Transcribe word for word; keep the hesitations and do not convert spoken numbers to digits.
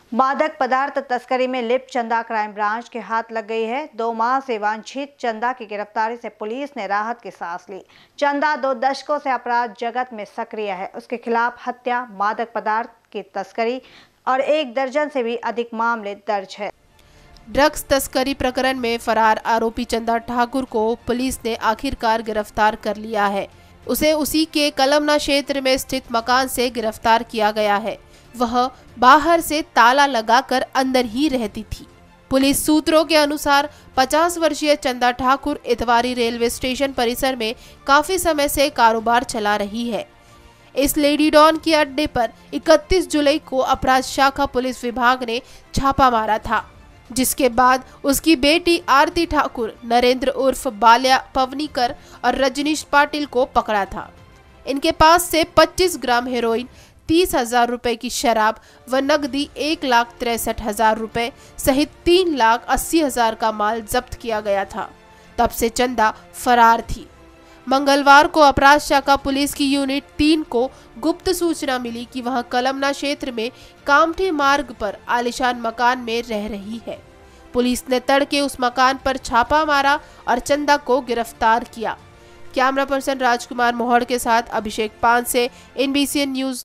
मादक पदार्थ तस्करी में लिप्त चंदा क्राइम ब्रांच के हाथ लग गई है। दो माह से वांछित चंदा की गिरफ्तारी से पुलिस ने राहत की सांस ली। चंदा दो दशकों से अपराध जगत में सक्रिय है। उसके खिलाफ हत्या, मादक पदार्थ की तस्करी और एक दर्जन से भी अधिक मामले दर्ज है। ड्रग्स तस्करी प्रकरण में फरार आरोपी चंदा ठाकुर को पुलिस ने आखिरकार गिरफ्तार कर लिया है। उसे उसी के कलमना क्षेत्र में स्थित मकान से गिरफ्तार किया गया है। वह बाहर से ताला लगाकर अंदर ही रहती थी। पुलिस सूत्रों के अनुसार पचास वर्षीय चंदा ठाकुर इतवारी रेलवे स्टेशन परिसर में काफी समय से कारोबार चला रही है। इस लेडी डॉन के अड्डे पर इकतीस जुलाई को अपराध शाखा पुलिस विभाग ने छापा मारा था, जिसके बाद उसकी बेटी आरती ठाकुर, नरेंद्र उर्फ बाल्या पवनीकर और रजनीश पाटिल को पकड़ा था। इनके पास से पच्चीस ग्राम हेरोइन, तीस हजार रुपए की शराब व नकदी एक लाख तिरसठ हजार रुपए सहित तीन लाख अस्सी हजार का माल जब्त किया गया था। तब से चंदा फरार थी। मंगलवार को अपराध शाखा पुलिस की यूनिट तीन को गुप्त सूचना मिली कि वह कलमना क्षेत्र में कामठी मार्ग पर आलीशान मकान में रह रही है। पुलिस ने तड़के उस मकान पर छापा मारा और चंदा को गिरफ्तार किया। कैमरा पर्सन राजकुमार मोहड़ के साथ अभिषेक पान से एनबीसी न्यूज।